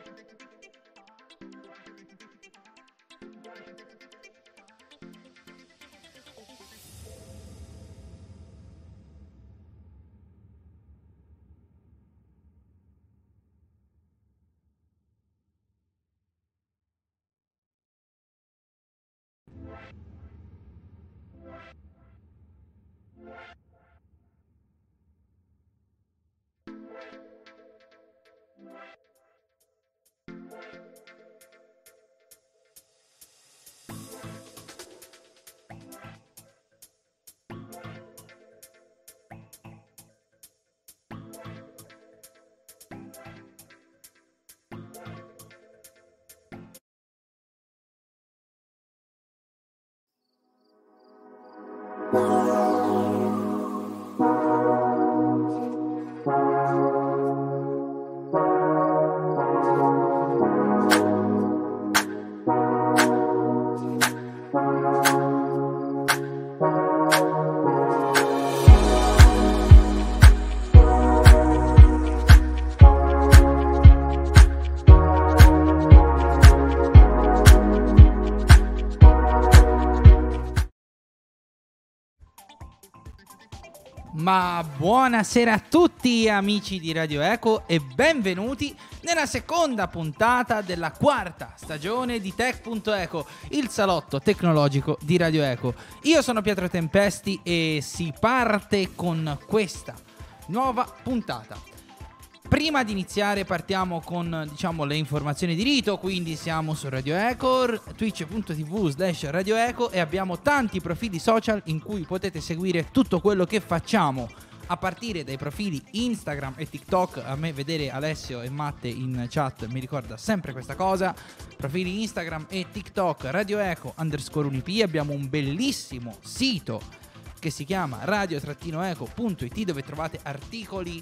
Ma buonasera a tutti amici di Radio Eco e benvenuti nella seconda puntata della quarta stagione di Tech.eco, il salotto tecnologico di Radio Eco. Io sono Pietro Tempesti e si parte con questa nuova puntata. Prima di iniziare partiamo con le informazioni di rito, quindi siamo su Radio Eco, twitch.tv/Radio Eco e abbiamo tanti profili social in cui potete seguire tutto quello che facciamo, a partire dai profili Instagram e TikTok. A me vedere Alessio e Matte in chat mi ricorda sempre questa cosa. Profili Instagram e TikTok Radio Eco_Unip. Abbiamo un bellissimo sito che si chiama radio-eco.it dove trovate articoli,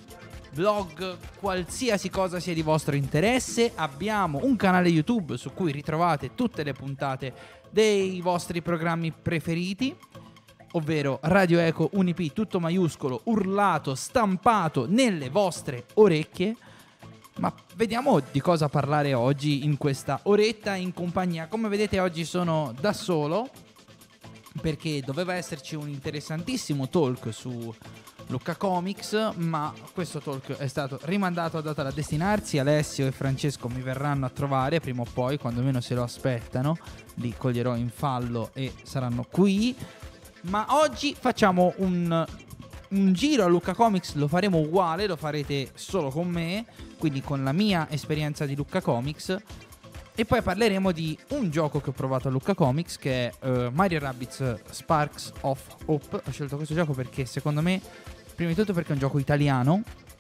blog, qualsiasi cosa sia di vostro interesse. Abbiamo un canale YouTube su cui ritrovate tutte le puntate dei vostri programmi preferiti, ovvero Radio Eco Unip, tutto maiuscolo, urlato, stampato nelle vostre orecchie. Ma vediamo di cosa parlare oggi in questa oretta in compagnia. Come vedete oggi sono da solo perché doveva esserci un interessantissimo talk su Lucca Comics, ma questo talk è stato rimandato a data da destinarsi. Alessio e Francesco mi verranno a trovare prima o poi, quando meno se lo aspettano. Li coglierò in fallo e saranno qui. Ma oggi facciamo un giro a Lucca Comics, lo faremo uguale, lo farete solo con me, quindi con la mia esperienza di Lucca Comics. E poi parleremo di un gioco che ho provato a Lucca Comics, che è Mario + Rabbids Sparks of Hope. Ho scelto questo gioco perché secondo me, prima di tutto perché è un gioco italiano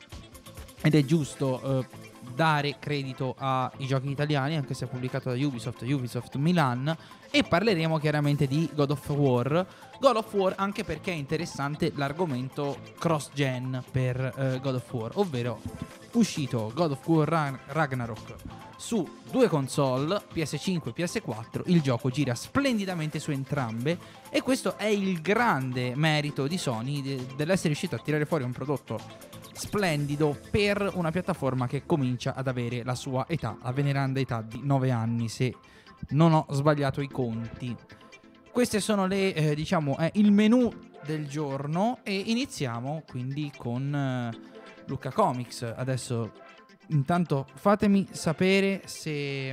ed è giusto dare credito ai giochi italiani, anche se è pubblicato da Ubisoft Milan. E parleremo chiaramente di God of War anche perché è interessante l'argomento cross-gen per God of War, ovvero uscito God of War Ragnarok su due console, PS5 e PS4, il gioco gira splendidamente su entrambe e questo è il grande merito di Sony dell'essere riuscito a tirare fuori un prodotto splendido per una piattaforma che comincia ad avere la sua età, la veneranda età di 9 anni, se non ho sbagliato i conti. Queste sono le il menù del giorno e iniziamo quindi con Lucca Comics. Adesso intanto fatemi sapere se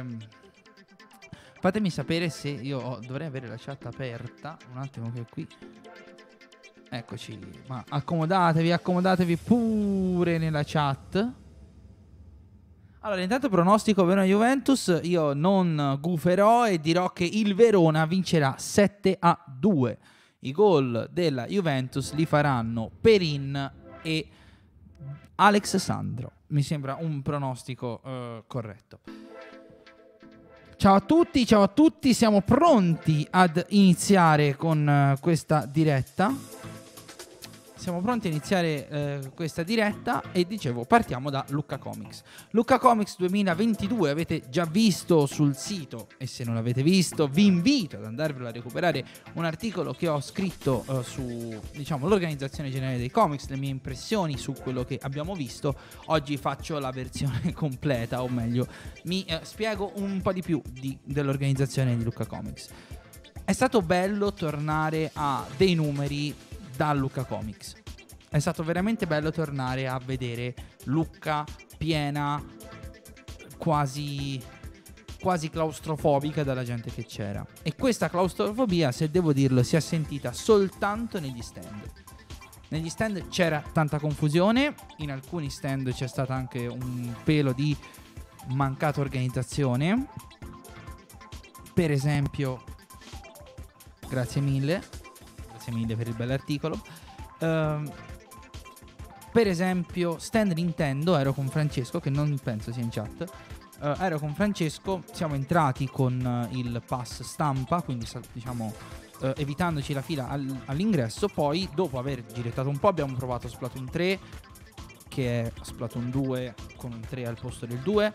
io dovrei avere la chat aperta. Un attimo che qui. Eccoci, ma accomodatevi pure nella chat. Allora, intanto pronostico Verona Juventus, io non guferò e dirò che il Verona vincerà 7-2. I gol della Juventus li faranno Perin e Alex Sandro. Mi sembra un pronostico corretto. Ciao a tutti, siamo pronti ad iniziare con questa diretta. siamo pronti a iniziare questa diretta e dicevo partiamo da Lucca Comics. Lucca Comics 2022 avete già visto sul sito e se non l'avete visto vi invito ad andarvelo a recuperare un articolo che ho scritto su diciamo l'organizzazione generale dei comics, le mie impressioni su quello che abbiamo visto. Oggi faccio la versione completa, o meglio mi spiego un po' di più dell'organizzazione di Lucca Comics. È stato bello tornare a dei numeri da Lucca Comics. È stato veramente bello tornare a vedere Lucca piena, quasi claustrofobica dalla gente che c'era. E questa claustrofobia, se devo dirlo, si è sentita soltanto negli stand. Negli stand c'era tanta confusione, in alcuni stand c'è stata anche un pelo di mancata organizzazione. Per esempio, grazie mille per il bell'articolo. Per esempio, stand Nintendo, ero con Francesco, che non penso sia in chat. Ero con Francesco, siamo entrati con il pass stampa, quindi diciamo evitandoci la fila all'ingresso. Poi, dopo aver girettato un po', abbiamo provato Splatoon 3, che è Splatoon 2 con un 3 al posto del 2.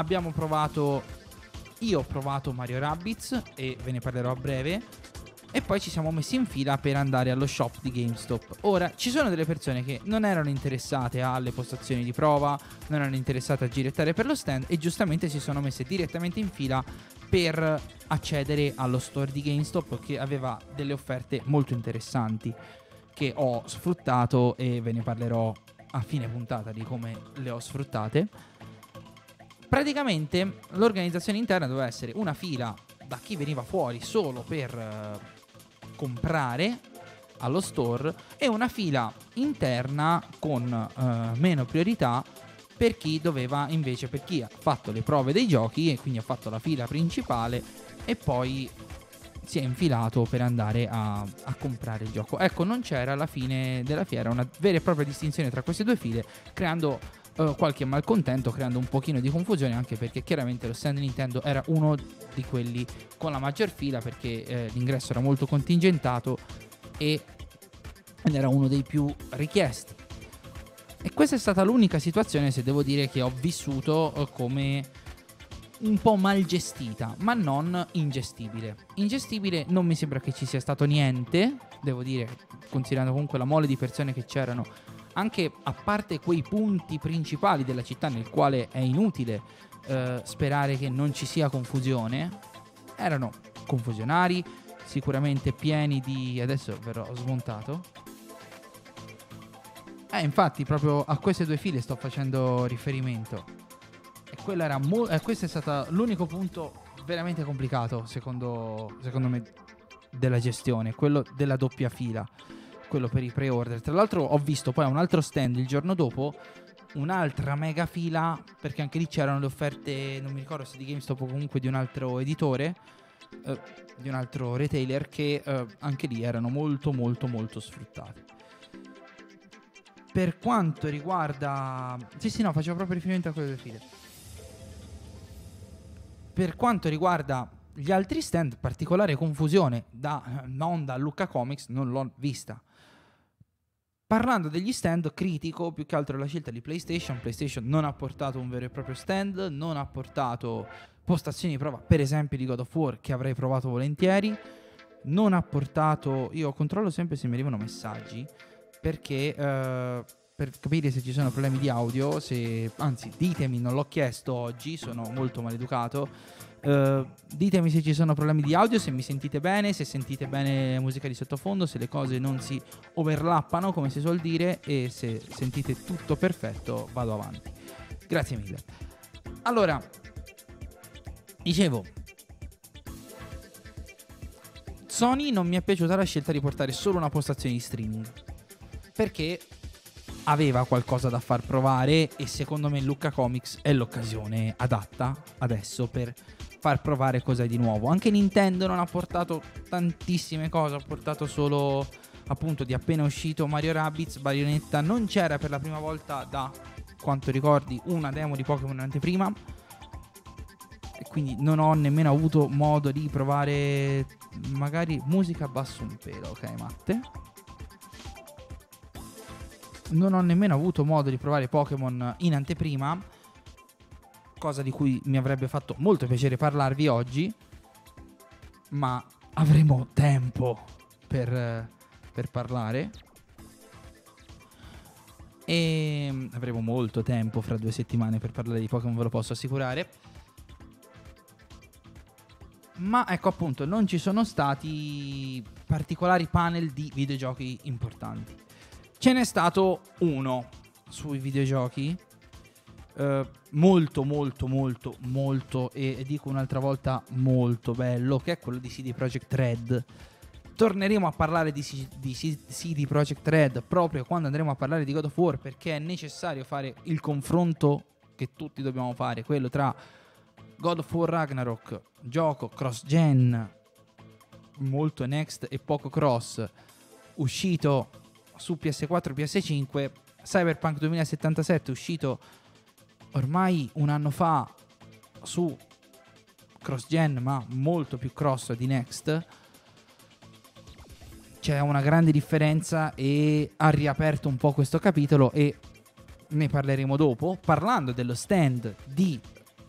Io ho provato Mario Rabbids e ve ne parlerò a breve. E poi ci siamo messi in fila per andare allo shop di GameStop. Ora, ci sono delle persone che non erano interessate alle postazioni di prova, non erano interessate a girettare per lo stand e giustamente si sono messe direttamente in fila per accedere allo store di GameStop, che aveva delle offerte molto interessanti che ho sfruttato e ve ne parlerò a fine puntata di come le ho sfruttate. Praticamente l'organizzazione interna doveva essere una fila da chi veniva fuori solo per comprare allo store e una fila interna con meno priorità per chi doveva invece, per chi ha fatto le prove dei giochi e quindi ha fatto la fila principale e poi si è infilato per andare a comprare il gioco. Ecco, non c'era alla fine della fiera una vera e propria distinzione tra queste due file, creando qualche malcontento, creando un pochino di confusione, anche perché chiaramente lo stand Nintendo era uno di quelli con la maggior fila, perché l'ingresso era molto contingentato ed era uno dei più richiesti. E questa è stata l'unica situazione, se devo dire, che ho vissuto come un po' mal gestita, ma non ingestibile. Ingestibile non mi sembra che ci sia stato niente, devo dire, considerando comunque la mole di persone che c'erano, anche a parte quei punti principali della città nel quale è inutile sperare che non ci sia confusione. Erano confusionari, sicuramente pieni di... Adesso verrò smontato. Infatti proprio a queste due file sto facendo riferimento. E quello era questo è stato l'unico punto veramente complicato, secondo me, della gestione, quello della doppia fila, quello per i pre-order. Tra l'altro ho visto poi a un altro stand il giorno dopo un'altra mega fila, perché anche lì c'erano le offerte, non mi ricordo se di GameStop o comunque di un altro editore, di un altro retailer, che anche lì erano molto molto molto sfruttate. Per quanto riguarda... Sì, no, facevo proprio riferimento a quelle due file. Per quanto riguarda gli altri stand, particolare confusione non da Lucca Comics non l'ho vista. Parlando degli stand, critico più che altro la scelta di PlayStation. PlayStation non ha portato un vero e proprio stand, non ha portato postazioni di prova, per esempio di God of War, che avrei provato volentieri. Non ha portato... Io controllo sempre se mi arrivano messaggi, perché per capire se ci sono problemi di audio, anzi ditemi, non l'ho chiesto oggi, sono molto maleducato. Ditemi se ci sono problemi di audio, se mi sentite bene, se sentite bene musica di sottofondo, se le cose non si overlappano, come si suol dire, e se sentite tutto perfetto vado avanti. Grazie mille. Allora, dicevo, Sony non mi è piaciuta la scelta di portare solo una postazione di streaming, perché aveva qualcosa da far provare e secondo me Lucca Comics è l'occasione adatta adesso per far provare cosa di nuovo. Anche Nintendo non ha portato tantissime cose, ha portato solo appunto di appena uscito Mario Rabbids, Bayonetta. Non c'era per la prima volta, da quanto ricordi, una demo di Pokémon in anteprima, e quindi non ho nemmeno avuto modo di provare. Magari musica basso un pelo, ok Matte? non ho nemmeno avuto modo di provare Pokémon in anteprima, cosa di cui mi avrebbe fatto molto piacere parlarvi oggi, ma avremo tempo per parlare. E avremo molto tempo fra 2 settimane per parlare di Pokémon, ve lo posso assicurare. Ma ecco, appunto, non ci sono stati particolari panel di videogiochi importanti. Ce n'è stato uno sui videogiochi, molto molto molto molto, e dico un'altra volta molto bello, che è quello di CD Projekt Red. Torneremo a parlare di CD Projekt Red proprio quando andremo a parlare di God of War, perché è necessario fare il confronto che tutti dobbiamo fare, quello tra God of War Ragnarok, gioco cross-gen, molto next e poco cross, uscito su PS4 e PS5, Cyberpunk 2077, uscito ormai un anno fa su cross-gen ma molto più cross di next. C'è una grande differenza e ha riaperto un po' questo capitolo e ne parleremo dopo, parlando dello stand di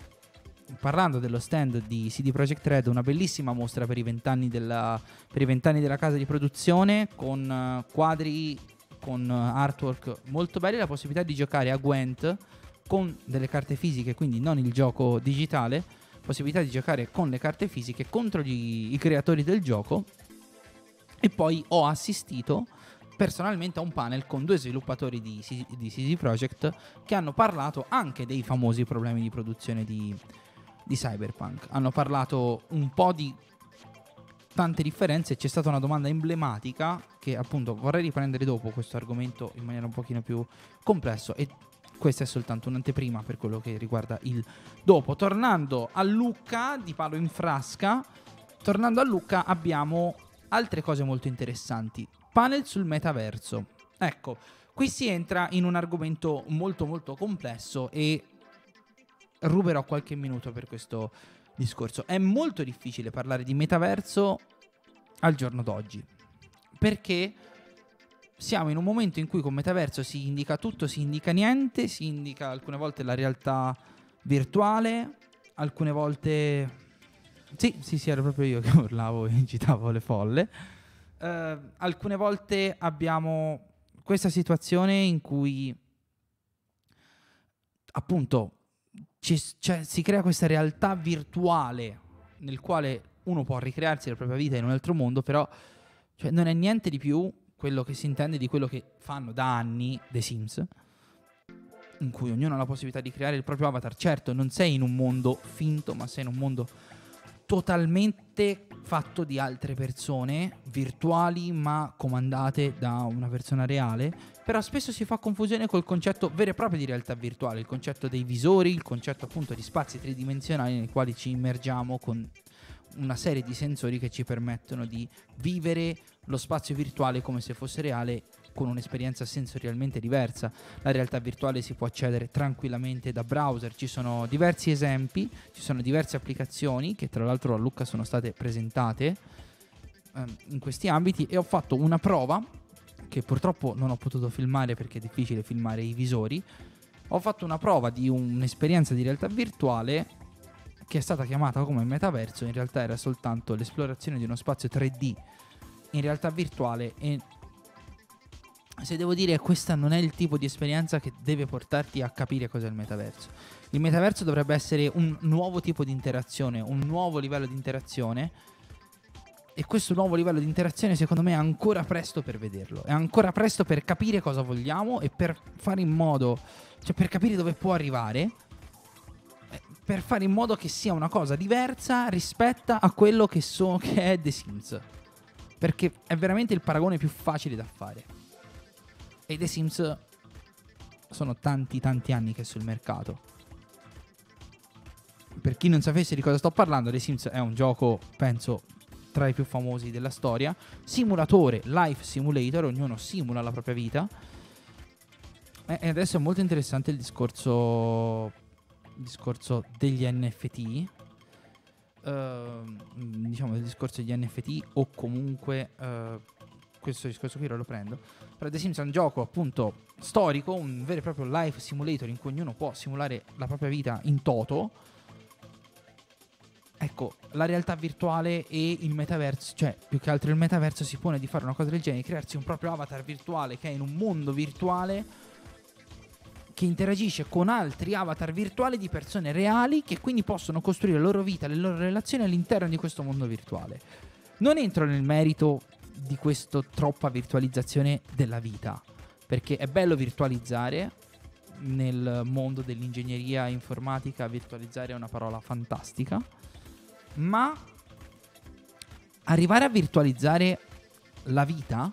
CD Projekt Red, una bellissima mostra per i 20 anni della casa di produzione, con quadri, con artwork molto belli, la possibilità di giocare a Gwent con delle carte fisiche, quindi non il gioco digitale, possibilità di giocare con le carte fisiche contro i creatori del gioco. E poi ho assistito personalmente a un panel con 2 sviluppatori di CD Projekt che hanno parlato anche dei famosi problemi di produzione di Cyberpunk. Hanno parlato un po' di tante differenze. C'è stata una domanda emblematica che appunto vorrei riprendere dopo questo argomento in maniera un pochino più complesso, e questa è soltanto un'anteprima per quello che riguarda il dopo. Tornando a Lucca, di palo in frasca, abbiamo altre cose molto interessanti. Panel sul metaverso. Ecco, qui si entra in un argomento molto molto complesso e ruberò qualche minuto per questo discorso. È molto difficile parlare di metaverso al giorno d'oggi, perché siamo in un momento in cui con metaverso si indica tutto, si indica niente, si indica alcune volte la realtà virtuale, alcune volte... Sì, era proprio io che urlavo e incitavo le folle. Alcune volte abbiamo questa situazione in cui appunto si crea questa realtà virtuale nel quale uno può ricrearsi la propria vita in un altro mondo, però non è niente di più quello che si intende di quello che fanno da anni The Sims, in cui ognuno ha la possibilità di creare il proprio avatar. Certo, non sei in un mondo finto, ma sei in un mondo totalmente fatto di altre persone virtuali ma comandate da una persona reale. Però spesso si fa confusione col concetto vero e proprio di realtà virtuale, il concetto dei visori, il concetto appunto di spazi tridimensionali nei quali ci immergiamo con una serie di sensori che ci permettono di vivere lo spazio virtuale come se fosse reale, con un'esperienza sensorialmente diversa. La realtà virtuale si può accedere tranquillamente da browser, ci sono diversi esempi, ci sono diverse applicazioni che tra l'altro a Lucca sono state presentate in questi ambiti, e ho fatto una prova che purtroppo non ho potuto filmare perché è difficile filmare i visori. Ho fatto una prova di un'esperienza di realtà virtuale che è stata chiamata come metaverso, in realtà era soltanto l'esplorazione di uno spazio 3D in realtà virtuale, e se devo dire, questa non è il tipo di esperienza che deve portarti a capire cos'è il metaverso. Il metaverso dovrebbe essere un nuovo tipo di interazione, un nuovo livello di interazione, e questo nuovo livello di interazione secondo me è ancora presto per vederlo, è ancora presto per capire cosa vogliamo e per fare in modo, per capire dove può arrivare, per fare in modo che sia una cosa diversa rispetto a quello che è The Sims, perché è veramente il paragone più facile da fare. E The Sims sono tanti anni che è sul mercato. Per chi non sapesse di cosa sto parlando, The Sims è un gioco, penso, tra i più famosi della storia. Simulatore, life simulator, ognuno simula la propria vita. E adesso è molto interessante il discorso degli NFT. Diciamo del discorso degli NFT, o comunque questo discorso qui lo prendo. Però The Sims è un gioco appunto storico, un vero e proprio life simulator in cui ognuno può simulare la propria vita in toto. Ecco, la realtà virtuale e il metaverso, cioè più che altro il metaverso si pone di fare una cosa del genere, di crearsi un proprio avatar virtuale che è in un mondo virtuale che interagisce con altri avatar virtuali di persone reali che quindi possono costruire la loro vita, le loro relazioni all'interno di questo mondo virtuale. Non entro nel merito di questa troppa virtualizzazione della vita, perché è bello virtualizzare. Nel mondo dell'ingegneria informatica virtualizzare è una parola fantastica, ma arrivare a virtualizzare la vita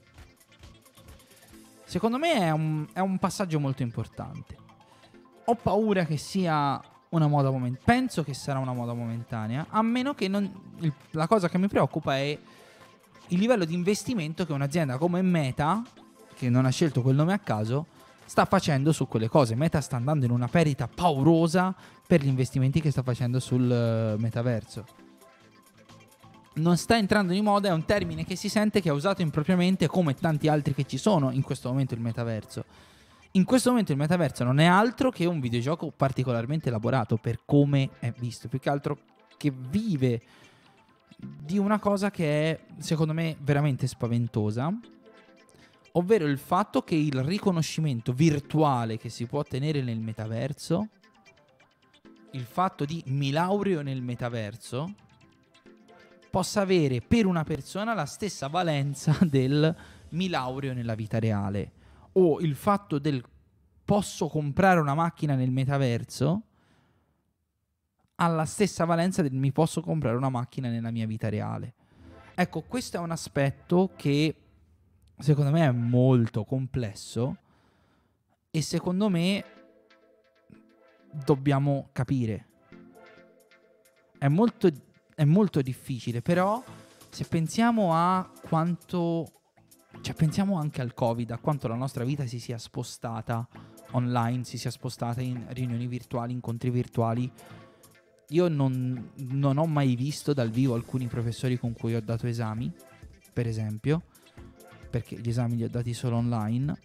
secondo me è un passaggio molto importante. Ho paura che sia una moda momentanea. Penso che sarà una moda momentanea, a meno che la cosa che mi preoccupa è il livello di investimento che un'azienda come Meta, che non ha scelto quel nome a caso, sta facendo su quelle cose. Meta sta andando in una perdita paurosa per gli investimenti che sta facendo sul metaverso. Non sta entrando di moda, è un termine che si sente, che è usato impropriamente, come tanti altri che ci sono in questo momento il metaverso. In questo momento il metaverso non è altro che un videogioco particolarmente elaborato per come è visto, più che altro che vive di una cosa che è, secondo me, veramente spaventosa, ovvero il fatto che il riconoscimento virtuale che si può ottenere nel metaverso, il fatto di mi laureo nel metaverso, possa avere per una persona la stessa valenza del mi laureo nella vita reale, o il fatto del posso comprare una macchina nel metaverso ha la stessa valenza del mi posso comprare una macchina nella mia vita reale. Ecco, questo è un aspetto che secondo me è molto complesso e secondo me dobbiamo capire. È molto difficile, però se pensiamo a quanto, cioè pensiamo anche al Covid, a quanto la nostra vita si sia spostata online, si sia spostata in riunioni virtuali, incontri virtuali. Io non ho mai visto dal vivo alcuni professori con cui ho dato esami, per esempio, perché gli esami li ho dati solo online.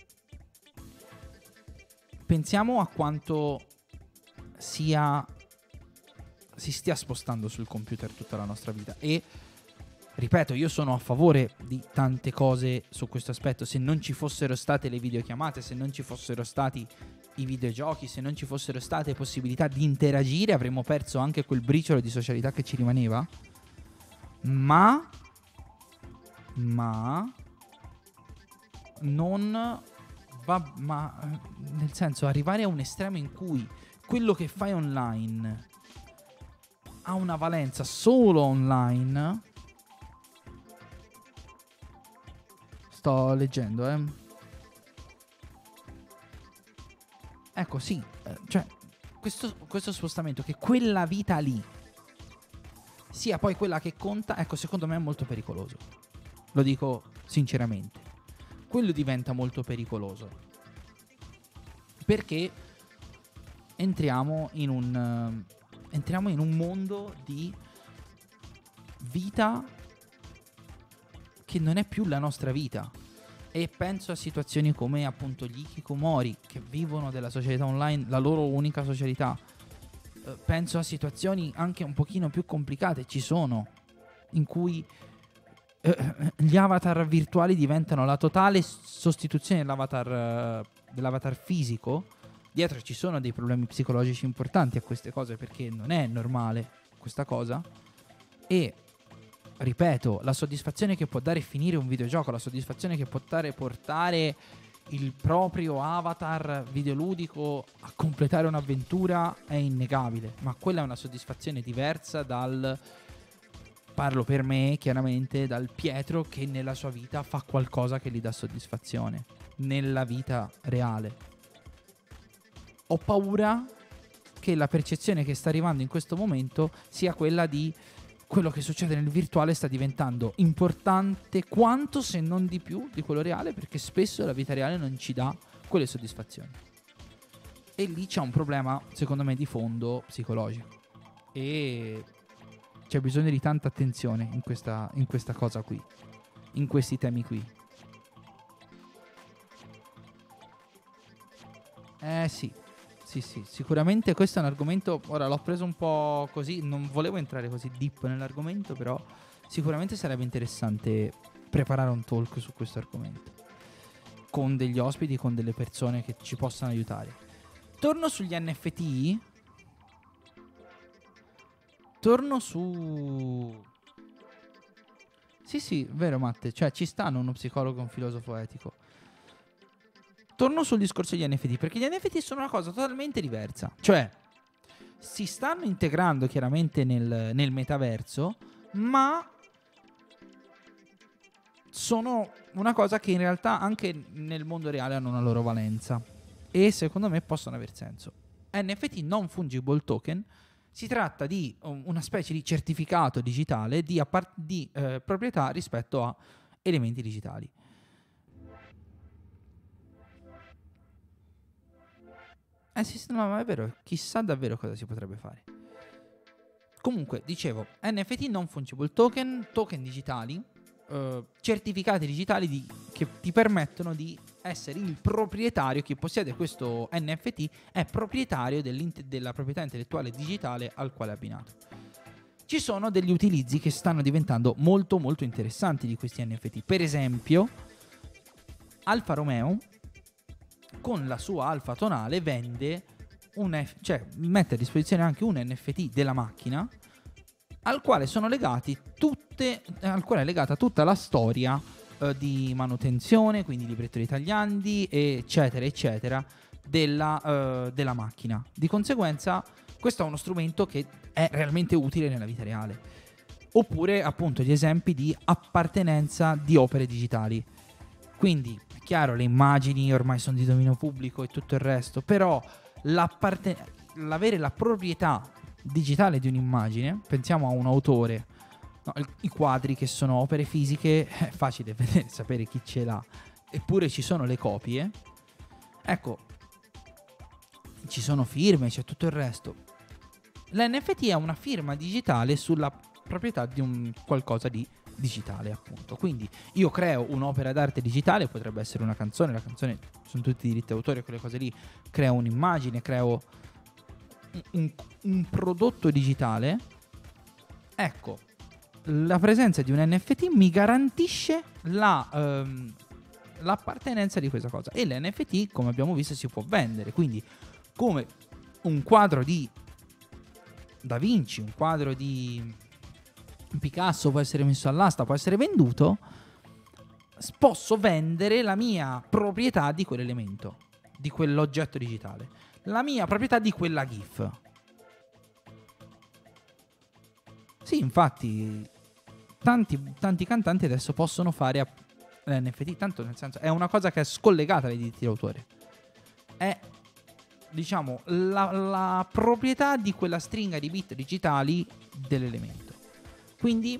Pensiamo a quanto si stia spostando sul computer tutta la nostra vita. E ripeto, io sono a favore di tante cose su questo aspetto. Se non ci fossero state le videochiamate, se non ci fossero stati i videogiochi, se non ci fossero state possibilità di interagire, avremmo perso anche quel briciolo di socialità che ci rimaneva. Ma non va, ma nel senso, arrivare a un estremo in cui quello che fai online ha una valenza solo online. Sto leggendo, Ecco, sì, cioè questo spostamento, che quella vita lì sia poi quella che conta, ecco, secondo me è molto pericoloso. Lo dico sinceramente. Quello diventa molto pericoloso, perché entriamo in un mondo di vita che non è più la nostra vita. E penso a situazioni come appunto gli hikikomori, che vivono della socialità online, la loro unica socialità. Penso a situazioni anche un pochino più complicate, ci sono, in cui gli avatar virtuali diventano la totale sostituzione dell'avatar fisico. Dietro ci sono dei problemi psicologici importanti a queste cose, perché non è normale questa cosa. E ripeto, la soddisfazione che può dare finire un videogioco, la soddisfazione che può dare portare il proprio avatar videoludico a completare un'avventura è innegabile, ma quella è una soddisfazione diversa parlo per me chiaramente, dal Pietro che nella sua vita fa qualcosa che gli dà soddisfazione nella vita reale. Ho paura che la percezione che sta arrivando in questo momento sia quella di quello che succede nel virtuale sta diventando importante quanto, se non di più, di quello reale, perché spesso la vita reale non ci dà quelle soddisfazioni. E lì c'è un problema, secondo me, di fondo psicologico. E c'è bisogno di tanta attenzione in questa cosa qui. in questi temi qui. Sì, sicuramente questo è un argomento, ora l'ho preso un po' così, non volevo entrare così deep nell'argomento, però sicuramente sarebbe interessante preparare un talk su questo argomento, con degli ospiti, con delle persone che ci possano aiutare. Torno sugli NFT, torno su... Sì, vero Matte, cioè ci stanno uno psicologo e un filosofo etico. Torno sul discorso degli NFT, perché gli NFT sono una cosa totalmente diversa. Cioè, si stanno integrando chiaramente nel metaverso, ma sono una cosa che in realtà anche nel mondo reale hanno una loro valenza. E secondo me possono aver senso. NFT non fungible token, si tratta di una specie di certificato digitale di proprietà rispetto a elementi digitali. Sì, no, ma è vero, chissà davvero cosa si potrebbe fare. Comunque, dicevo, NFT non fungible token, token digitali, certificati digitali che ti permettono di essere il proprietario, chi possiede questo NFT è proprietario della proprietà intellettuale digitale al quale è abbinato. Ci sono degli utilizzi che stanno diventando molto molto interessanti di questi NFT. Per esempio, Alfa Romeo con la sua Alfa tonale vende mette a disposizione anche un NFT della macchina al quale è legata tutta la storia di manutenzione, quindi libretto di tagliandi, eccetera, eccetera, della macchina. Di conseguenza, questo è uno strumento che è realmente utile nella vita reale. Oppure, appunto, gli esempi di appartenenza di opere digitali. Quindi, è chiaro, le immagini ormai sono di dominio pubblico e tutto il resto, però l'avere la proprietà digitale di un'immagine, pensiamo a un autore, no, i quadri che sono opere fisiche, è facile sapere chi ce l'ha, eppure ci sono le copie, ecco, ci sono firme, c'è tutto il resto. L'NFT è una firma digitale sulla proprietà di un qualcosa di digitale, appunto. Quindi io creo un'opera d'arte digitale, potrebbe essere una canzone, la canzone sono tutti diritti d'autore, quelle cose lì, creo un'immagine, creo un prodotto digitale. Ecco, la presenza di un NFT mi garantisce l'appartenenza di questa cosa. E l'NFT, come abbiamo visto, si può vendere. Quindi, come un quadro di Da Vinci, un quadro di Picasso può essere messo all'asta, può essere venduto, posso vendere la mia proprietà di quell'elemento, di quell'oggetto digitale, la mia proprietà di quella GIF. Sì, infatti tanti cantanti adesso possono fare l'NFT, tanto nel senso è una cosa che è scollegata dai diritti d'autore. È, diciamo, la proprietà di quella stringa di bit digitali dell'elemento. Quindi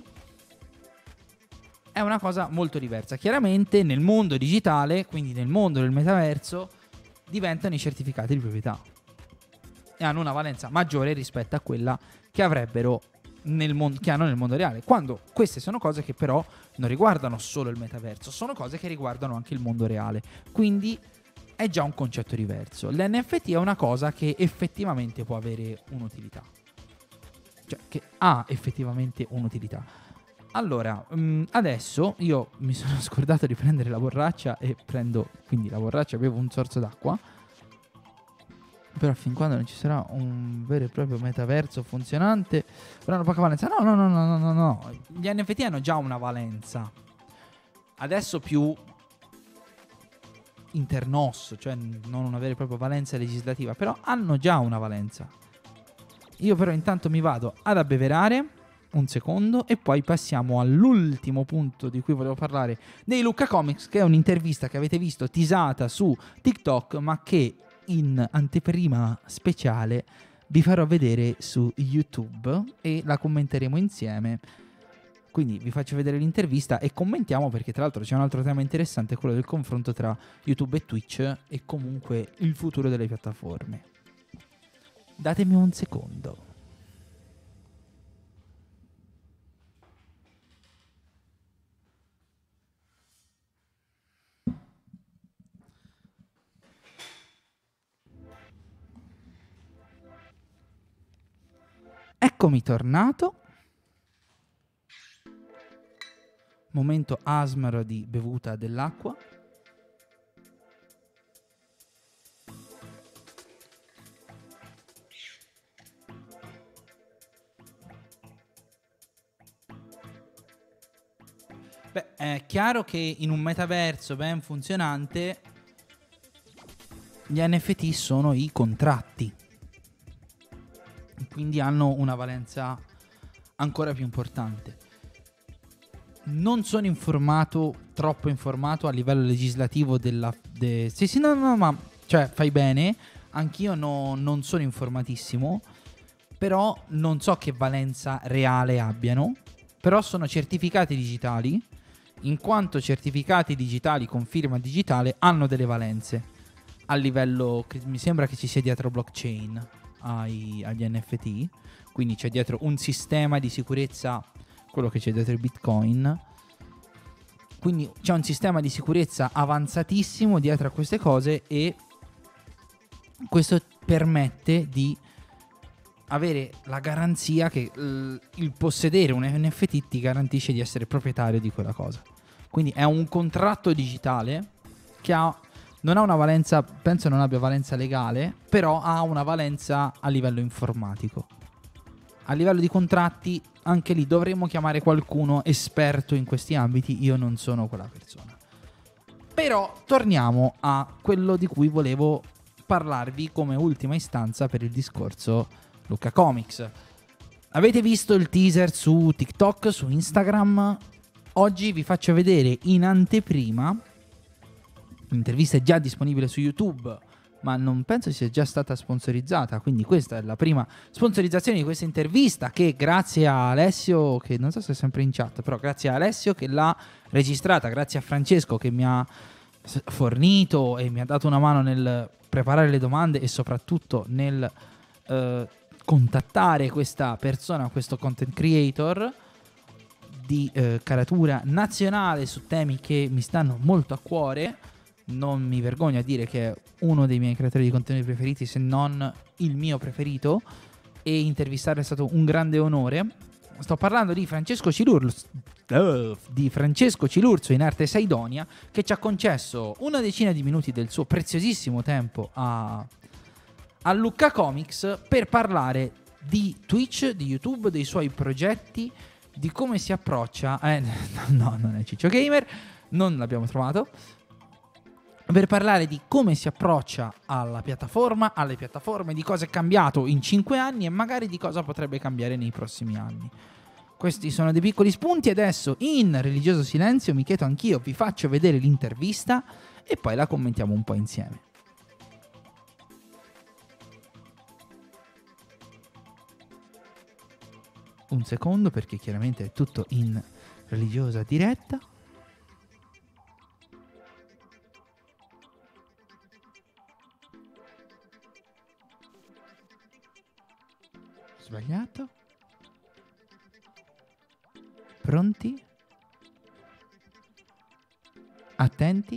è una cosa molto diversa. Chiaramente nel mondo digitale, quindi nel mondo del metaverso, diventano i certificati di proprietà e hanno una valenza maggiore rispetto a quella che avrebbero che hanno nel mondo reale, quando queste sono cose che però non riguardano solo il metaverso, sono cose che riguardano anche il mondo reale, quindi è già un concetto diverso. L'NFT è una cosa che effettivamente può avere un'utilità, cioè che ha effettivamente un'utilità. Allora, adesso io mi sono scordato di prendere la borraccia e prendo quindi la borraccia, bevo un sorso d'acqua. Però fin quando non ci sarà un vero e proprio metaverso funzionante, avranno poca valenza. No. Gli NFT hanno già una valenza. Adesso più internos, cioè non una vera e propria valenza legislativa, però hanno già una valenza. Io però intanto mi vado ad abbeverare un secondo e poi passiamo all'ultimo punto di cui volevo parlare, dei Lucca Comics, che è un'intervista che avete visto teasata su TikTok, ma che in anteprima speciale vi farò vedere su YouTube e la commenteremo insieme. Quindi vi faccio vedere l'intervista e commentiamo, perché tra l'altro c'è un altro tema interessante, quello del confronto tra YouTube e Twitch e comunque il futuro delle piattaforme. Datemi un secondo. Eccomi tornato. Momento asmaro di bevuta dell'acqua. Beh, è chiaro che in un metaverso ben funzionante gli NFT sono i contratti, quindi hanno una valenza ancora più importante. Non sono troppo informato a livello legislativo sì, no, ma cioè fai bene, anch'io non sono informatissimo, però non so che valenza reale abbiano, però sono certificati digitali, in quanto certificati digitali con firma digitale hanno delle valenze a livello, mi sembra che ci sia dietro blockchain agli NFT, quindi c'è dietro un sistema di sicurezza, quello che c'è dietro il Bitcoin, quindi c'è un sistema di sicurezza avanzatissimo dietro a queste cose, e questo permette di avere la garanzia che il possedere un NFT ti garantisce di essere proprietario di quella cosa. Quindi è un contratto digitale che non ha una valenza, penso non abbia valenza legale, però ha una valenza a livello informatico. A livello di contratti, anche lì dovremmo chiamare qualcuno esperto in questi ambiti, io non sono quella persona. Però torniamo a quello di cui volevo parlarvi come ultima istanza per il discorso Lucca Comics. Avete visto il teaser su TikTok, su Instagram? Oggi vi faccio vedere in anteprima, l'intervista è già disponibile su YouTube, ma non penso sia già stata sponsorizzata, quindi questa è la prima sponsorizzazione di questa intervista, che grazie a Alessio, che non so se è sempre in chat, però grazie a Alessio che l'ha registrata, grazie a Francesco che mi ha fornito e mi ha dato una mano nel preparare le domande e soprattutto nel contattare questa persona, questo content creator di caratura nazionale su temi che mi stanno molto a cuore. Non mi vergogno a dire che è uno dei miei creatori di contenuti preferiti, se non il mio preferito, e intervistarlo è stato un grande onore. Sto parlando di Francesco Cilurso, in arte Saidonia, che ci ha concesso una decina di minuti del suo preziosissimo tempo a Lucca Comics per parlare di Twitch, di YouTube, dei suoi progetti, di come si approccia. No, non è Ciccio Gamer, non l'abbiamo trovato. Per parlare di come si approccia alla piattaforma, alle piattaforme, di cosa è cambiato in 5 anni e magari di cosa potrebbe cambiare nei prossimi anni. Questi sono dei piccoli spunti. Adesso, in religioso silenzio, mi chiedo anch'io, vi faccio vedere l'intervista e poi la commentiamo un po' insieme. Un secondo, perché chiaramente è tutto in religiosa diretta. Sbagliato. Pronti? Attenti?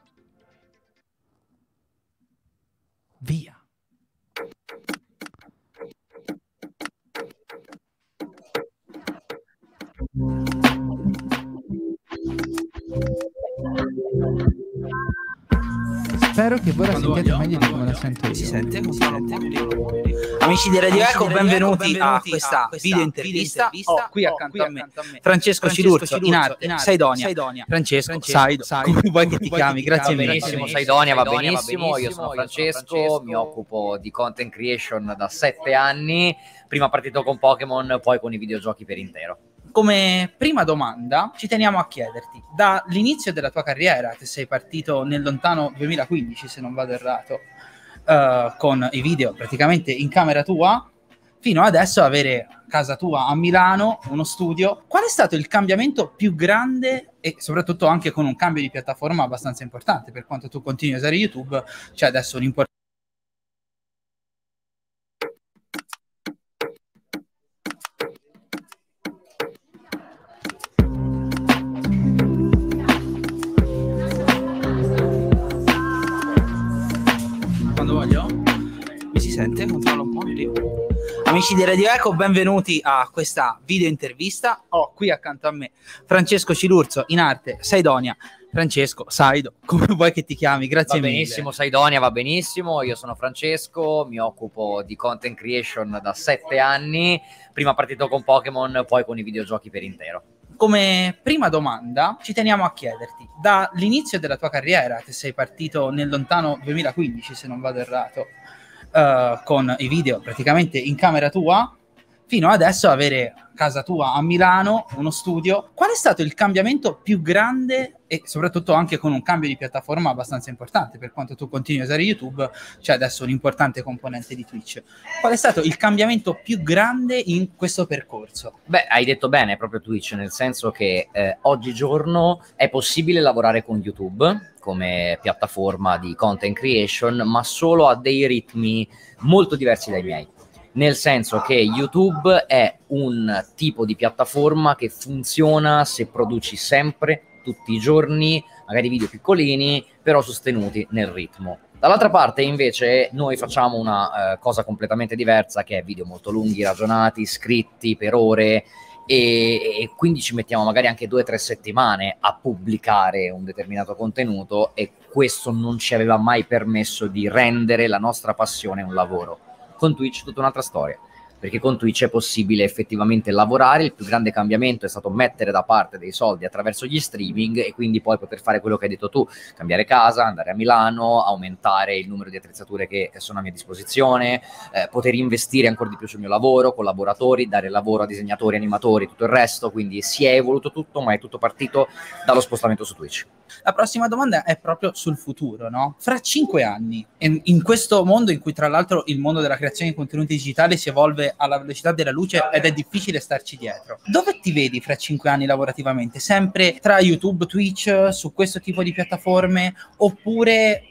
Via. Spero che voi la sentiate meglio di come la sento io. Si sente? Amici di Radio Eco, benvenuti a questa video intervista. Ho qui accanto a me Francesco Cilurso, in arte Saidonia. Francesco, Saido, come vuoi che ti chiami? Grazie mille. Benissimo, Saidonia va benissimo. Io sono Francesco, mi occupo di content creation da 7 anni. Prima partito con Pokémon, poi con i videogiochi per intero. Come prima domanda ci teniamo a chiederti, dall'inizio della tua carriera, che sei partito nel lontano 2015 se non vado errato, con i video praticamente in camera tua, fino adesso avere casa tua a Milano, uno studio, qual è stato il cambiamento più grande e soprattutto anche con un cambio di piattaforma abbastanza importante, per quanto tu continui a usare YouTube, c'è adesso un'importanza. Controllo un po' Amici di Radio Eco, benvenuti a questa video intervista. Ho qui accanto a me Francesco Cilurzo, in arte Saidonia. Francesco, Saido, come vuoi che ti chiami? Grazie mille. Va benissimo, Saidonia, va benissimo. Io sono Francesco, mi occupo di content creation da 7 anni. Prima partito con Pokémon, poi con i videogiochi per intero. Come prima domanda ci teniamo a chiederti, dall'inizio della tua carriera, che sei partito nel lontano 2015, se non vado errato, con i video praticamente in camera tua, fino adesso avere casa tua a Milano, uno studio. Qual è stato il cambiamento più grande e soprattutto anche con un cambio di piattaforma abbastanza importante, per quanto tu continui a usare YouTube, c'è adesso un importante componente di Twitch. Qual è stato il cambiamento più grande in questo percorso? Beh, hai detto bene, proprio Twitch, nel senso che oggigiorno è possibile lavorare con YouTube come piattaforma di content creation, ma solo a dei ritmi molto diversi dai miei. Nel senso che YouTube è un tipo di piattaforma che funziona se produci sempre, tutti i giorni, magari video piccolini, però sostenuti nel ritmo. Dall'altra parte invece noi facciamo una cosa completamente diversa, che è video molto lunghi, ragionati, scritti per ore, e quindi ci mettiamo magari anche 2 o 3 settimane a pubblicare un determinato contenuto, e questo non ci aveva mai permesso di rendere la nostra passione un lavoro. Con Twitch tutta un'altra storia, perché con Twitch è possibile effettivamente lavorare. Il più grande cambiamento è stato mettere da parte dei soldi attraverso gli streaming e quindi poi poter fare quello che hai detto tu, cambiare casa, andare a Milano, aumentare il numero di attrezzature che sono a mia disposizione, poter investire ancora di più sul mio lavoro, collaboratori, dare lavoro a disegnatori, animatori, tutto il resto. Quindi si è evoluto tutto, ma è tutto partito dallo spostamento su Twitch. La prossima domanda è proprio sul futuro, no? Fra 5 anni, in questo mondo in cui tra l'altro il mondo della creazione di contenuti digitali si evolve alla velocità della luce ed è difficile starci dietro, dove ti vedi fra 5 anni lavorativamente? Sempre tra YouTube, Twitch, su questo tipo di piattaforme, oppure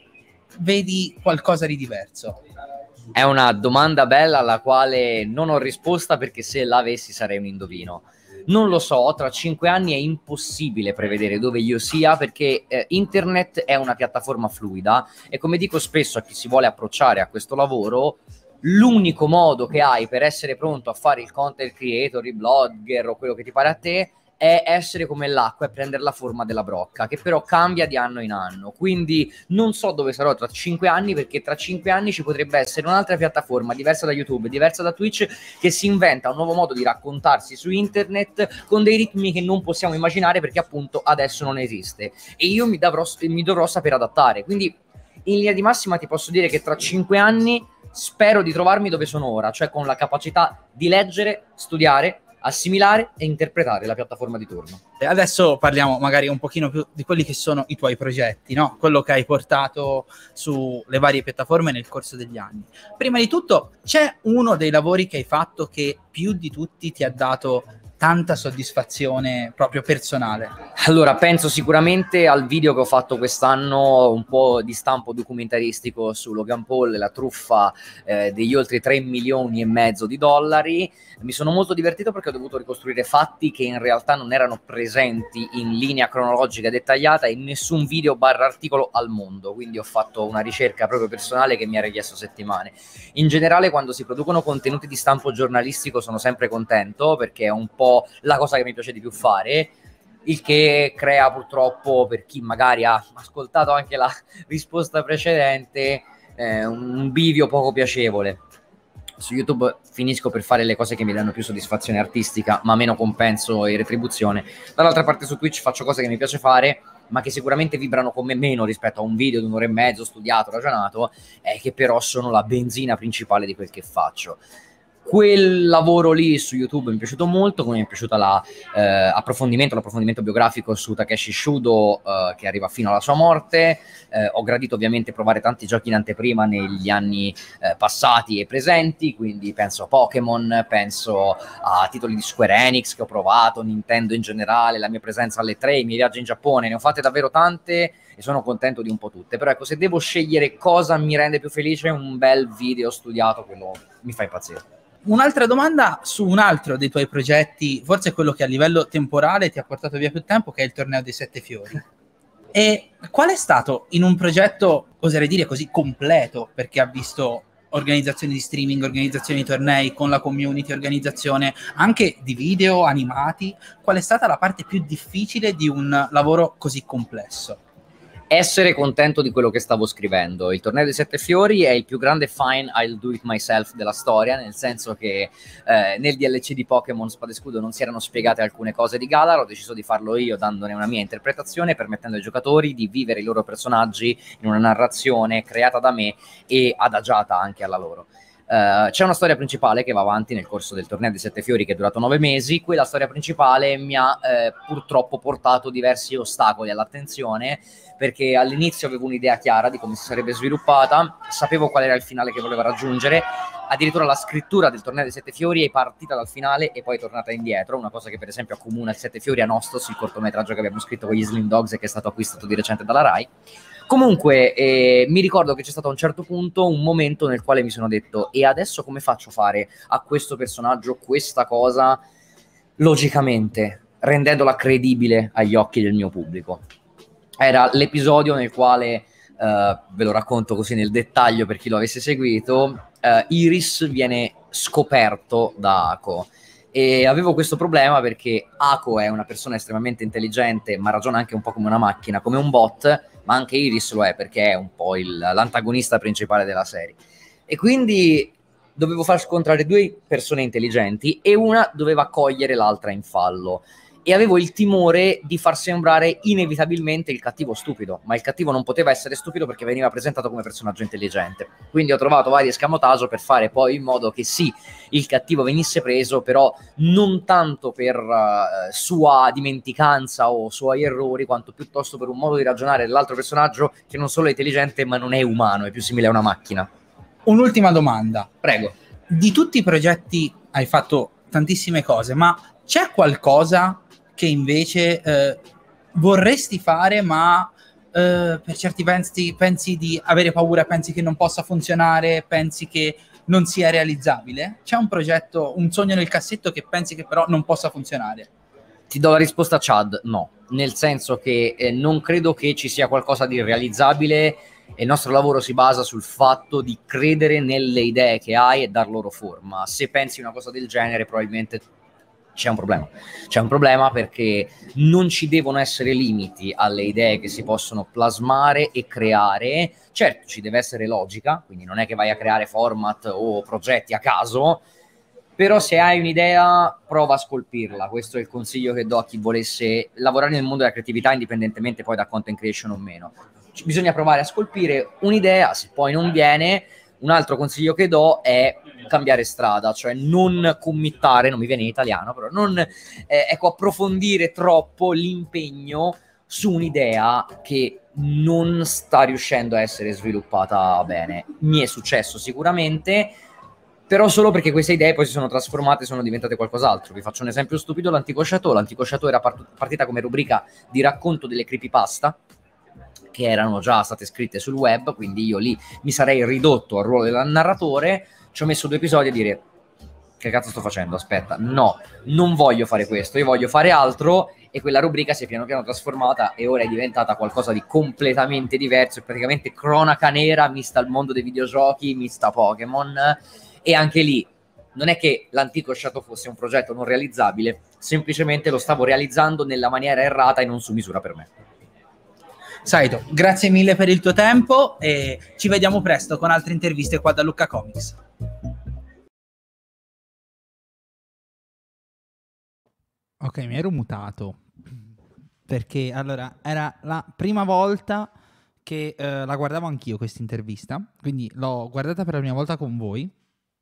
vedi qualcosa di diverso? È una domanda bella alla quale non ho risposta, perché se l'avessi sarei un indovino. Non lo so, tra 5 anni è impossibile prevedere dove io sia, perché internet è una piattaforma fluida e, come dico spesso a chi si vuole approcciare a questo lavoro, l'unico modo che hai per essere pronto a fare il content creator, il blogger o quello che ti pare a te è essere come l'acqua e prendere la forma della brocca, che però cambia di anno in anno. Quindi non so dove sarò tra 5 anni, perché tra 5 anni ci potrebbe essere un'altra piattaforma diversa da YouTube, diversa da Twitch, che si inventa un nuovo modo di raccontarsi su internet con dei ritmi che non possiamo immaginare, perché appunto adesso non esiste, e io mi dovrò saper adattare. Quindi in linea di massima ti posso dire che tra 5 anni spero di trovarmi dove sono ora, cioè con la capacità di leggere, studiare, assimilare e interpretare la piattaforma di turno. Adesso parliamo magari un pochino più di quelli che sono i tuoi progetti, no? Quello che hai portato sulle varie piattaforme nel corso degli anni. Prima di tutto, c'è uno dei lavori che hai fatto che più di tutti ti ha dato tanta soddisfazione proprio personale? Allora, penso sicuramente al video che ho fatto quest'anno, un po' di stampo documentaristico su Logan Paul, la truffa degli oltre 3,5 milioni di dollari. Mi sono molto divertito perché ho dovuto ricostruire fatti che in realtà non erano presenti in linea cronologica dettagliata in nessun video / articolo al mondo, quindi ho fatto una ricerca proprio personale che mi ha richiesto settimane. In generale, quando si producono contenuti di stampo giornalistico sono sempre contento, perché è un po' la cosa che mi piace di più fare, il che crea purtroppo, per chi magari ha ascoltato anche la risposta precedente, un bivio poco piacevole. Su YouTube finisco per fare le cose che mi danno più soddisfazione artistica, ma meno compenso e retribuzione. Dall'altra parte su Twitch faccio cose che mi piace fare, ma che sicuramente vibrano con me meno rispetto a un video di 1 ora e mezzo studiato, ragionato, che però sono la benzina principale di quel che faccio. Quel lavoro lì su YouTube mi è piaciuto molto, come mi è piaciuta l'approfondimento biografico su Takeshi Shudo, che arriva fino alla sua morte. Ho gradito ovviamente provare tanti giochi in anteprima negli anni passati e presenti, quindi penso a Pokémon, penso a titoli di Square Enix che ho provato, Nintendo in generale, la mia presenza alle 3, i miei viaggi in Giappone, ne ho fatte davvero tante e sono contento di un po' tutte. Però ecco, se devo scegliere cosa mi rende più felice, un bel video studiato, quello mi fa impazzire. Un'altra domanda su un altro dei tuoi progetti, forse quello che a livello temporale ti ha portato via più tempo, che è il Torneo dei 7 Fiori. E qual è stato, in un progetto, oserei dire così, completo, perché ha visto organizzazione di streaming, organizzazione di tornei, con la community, organizzazione anche di video animati, qual è stata la parte più difficile di un lavoro così complesso? Essere contento di quello che stavo scrivendo. Il Torneo dei Sette Fiori è il più grande fine I'll do it myself della storia, nel senso che nel DLC di Pokémon Spada e Scudo non si erano spiegate alcune cose di Galar, ho deciso di farlo io dandone una mia interpretazione, permettendo ai giocatori di vivere i loro personaggi in una narrazione creata da me e adagiata anche alla loro. C'è una storia principale che va avanti nel corso del Torneo dei Sette Fiori, che è durato 9 mesi. Quella storia principale mi ha purtroppo portato diversi ostacoli all'attenzione, perché all'inizio avevo un'idea chiara di come si sarebbe sviluppata, sapevo qual era il finale che voleva raggiungere, addirittura la scrittura del Torneo dei Sette Fiori è partita dal finale e poi è tornata indietro, una cosa che per esempio accomuna il Sette Fiori a Nostos, il cortometraggio che abbiamo scritto con gli Slim Dogs e che è stato acquistato di recente dalla Rai. Comunque mi ricordo che c'è stato a un certo punto un momento nel quale mi sono detto: e adesso come faccio a fare a questo personaggio questa cosa logicamente, rendendola credibile agli occhi del mio pubblico? Era l'episodio nel quale, ve lo racconto così nel dettaglio per chi lo avesse seguito, Iris viene scoperto da Ako. E avevo questo problema perché Ako è una persona estremamente intelligente, ma ragiona anche un po' come una macchina, come un bot, ma anche Iris lo è perché è un po' l'antagonista principale della serie. E quindi dovevo far scontrare due persone intelligenti e una doveva cogliere l'altra in fallo. E avevo il timore di far sembrare inevitabilmente il cattivo stupido, ma il cattivo non poteva essere stupido perché veniva presentato come personaggio intelligente. Quindi ho trovato vari escamotage per fare poi in modo che sì, il cattivo venisse preso, però non tanto per sua dimenticanza o suoi errori, quanto piuttosto per un modo di ragionare dell'altro personaggio che non solo è intelligente, ma non è umano, è più simile a una macchina. Un'ultima domanda. Prego. Di tutti i progetti hai fatto tantissime cose, ma c'è qualcosa che invece vorresti fare, ma per certi pensi di avere paura, pensi che non possa funzionare, pensi che non sia realizzabile? C'è un progetto, un sogno nel cassetto che pensi che però non possa funzionare? Ti do la risposta, Chad, no. Nel senso che non credo che ci sia qualcosa di irrealizzabile e il nostro lavoro si basa sul fatto di credere nelle idee che hai e dar loro forma. Se pensi una cosa del genere, probabilmente c'è un problema. C'è un problema perché non ci devono essere limiti alle idee che si possono plasmare e creare. Certo, ci deve essere logica, quindi non è che vai a creare format o progetti a caso, però se hai un'idea prova a scolpirla. Questo è il consiglio che do a chi volesse lavorare nel mondo della creatività, indipendentemente poi da content creation o meno. Bisogna provare a scolpire un'idea, se poi non viene, un altro consiglio che do è cambiare strada, cioè non committare, non mi viene in italiano, però non approfondire troppo l'impegno su un'idea che non sta riuscendo a essere sviluppata bene. Mi è successo sicuramente, però solo perché queste idee poi si sono trasformate e sono diventate qualcos'altro. Vi faccio un esempio stupido: l'Antico Chateau. L'Antico Chateau era partita come rubrica di racconto delle creepypasta che erano già state scritte sul web, quindi io lì mi sarei ridotto al ruolo del narratore, ci ho messo 2 episodi a dire: che cazzo sto facendo? Aspetta, no, non voglio fare questo, io voglio fare altro. E quella rubrica si è piano piano trasformata e ora è diventata qualcosa di completamente diverso, è praticamente cronaca nera mista al mondo dei videogiochi, mista Pokémon. E anche lì non è che l'Antico Chateau fosse un progetto non realizzabile, semplicemente lo stavo realizzando nella maniera errata e non su misura per me. Saito, grazie mille per il tuo tempo e ci vediamo presto con altre interviste qua da Lucca Comics. Ok, mi ero mutato perché allora era la prima volta che la guardavo anch'io questa intervista, quindi l'ho guardata per la prima volta con voi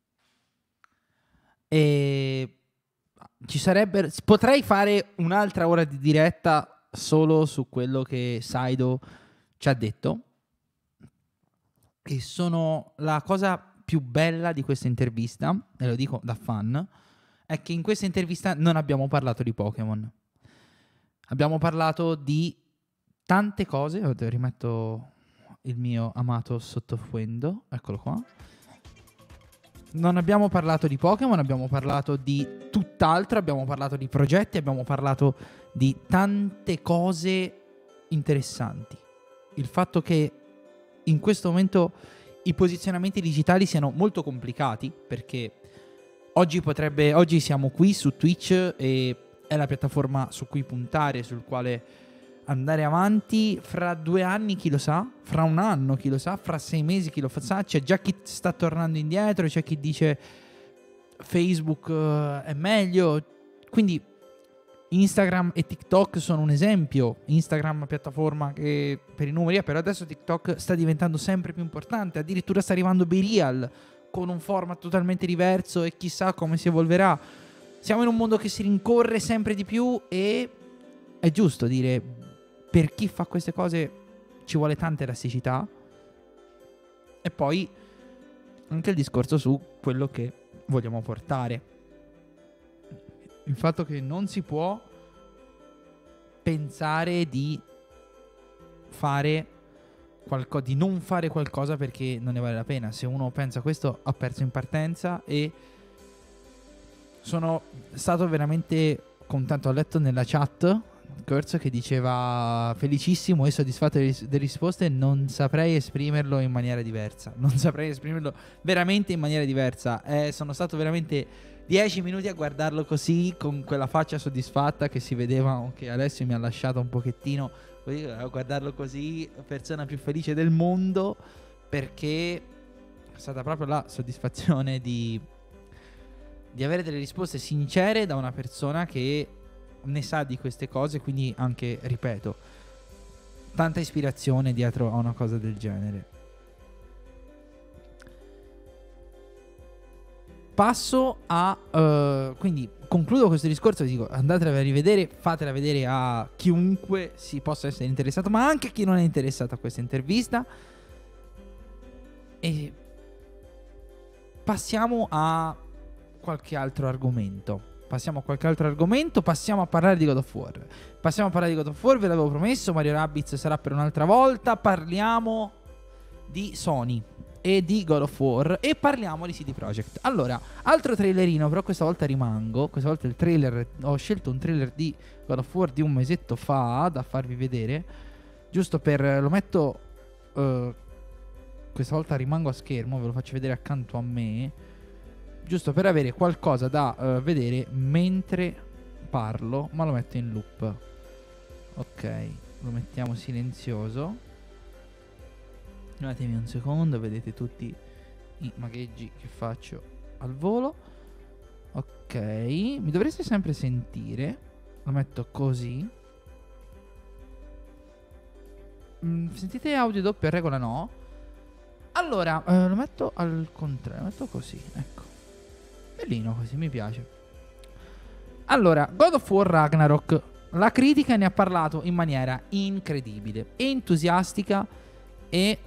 e potrei fare un'altra ora di diretta solo su quello che Saido ci ha detto, e sono la cosa più bella di questa intervista, e lo dico da fan, è che in questa intervista non abbiamo parlato di Pokémon. Abbiamo parlato di tante cose. Rimetto il mio amato sottofondo, eccolo qua. Non abbiamo parlato di Pokémon, abbiamo parlato di tutt'altro, abbiamo parlato di progetti, abbiamo parlato di tante cose interessanti. Il fatto che in questo momento i posizionamenti digitali siano molto complicati, perché oggi siamo qui su Twitch e è la piattaforma su cui puntare, sul quale andare avanti. Fra 2 anni chi lo sa, fra 1 anno chi lo sa, fra 6 mesi chi lo sa. C'è già chi sta tornando indietro, c'è chi dice Facebook è meglio. Quindi Instagram e TikTok sono un esempio. Instagram piattaforma che per i numeri, però adesso TikTok sta diventando sempre più importante, addirittura sta arrivando BeReal con un format totalmente diverso e chissà come si evolverà. Siamo in un mondo che si rincorre sempre di più e è giusto dire, per chi fa queste cose ci vuole tanta elasticità. E poi anche il discorso su quello che vogliamo portare. Il fatto che non si può pensare di fare di non fare qualcosa perché non ne vale la pena. Se uno pensa questo, ha perso in partenza. E sono stato veramente contento. Ho letto nella chat Kurz che diceva felicissimo e soddisfatto delle risposte, non saprei esprimerlo in maniera diversa. Non saprei esprimerlo veramente in maniera diversa. Sono stato veramente 10 minuti a guardarlo così, con quella faccia soddisfatta che si vedeva, che Alessio mi ha lasciato un pochettino così, a guardarlo così, persona più felice del mondo, perché è stata proprio la soddisfazione di avere delle risposte sincere da una persona che ne sa di queste cose. Quindi anche, ripeto, tanta ispirazione dietro a una cosa del genere. Passo a quindi concludo questo discorso e dico, andatela a rivedere, fatela vedere a chiunque si possa essere interessato, ma anche a chi non è interessato a questa intervista. E passiamo a qualche altro argomento. Passiamo a parlare di God of War. Ve l'avevo promesso, Mario Rabbids sarà per un'altra volta. Parliamo di Sony e di God of War e parliamo di CD Projekt. Allora, altro trailerino, però questa volta il trailer, ho scelto un trailer di God of War di un mesetto fa da farvi vedere, giusto per, lo metto questa volta rimango a schermo, ve lo faccio vedere accanto a me, giusto per avere qualcosa da vedere mentre parlo, ma lo metto in loop. Ok, lo mettiamo silenzioso. Datemi un secondo, vedete tutti i magheggi che faccio al volo. Ok, mi dovreste sempre sentire. Lo metto così. Sentite audio doppio, a regola no. Allora, lo metto al contrario, lo metto così, ecco. Bellino così, mi piace. Allora, God of War Ragnarok. La critica ne ha parlato in maniera incredibile, entusiastica e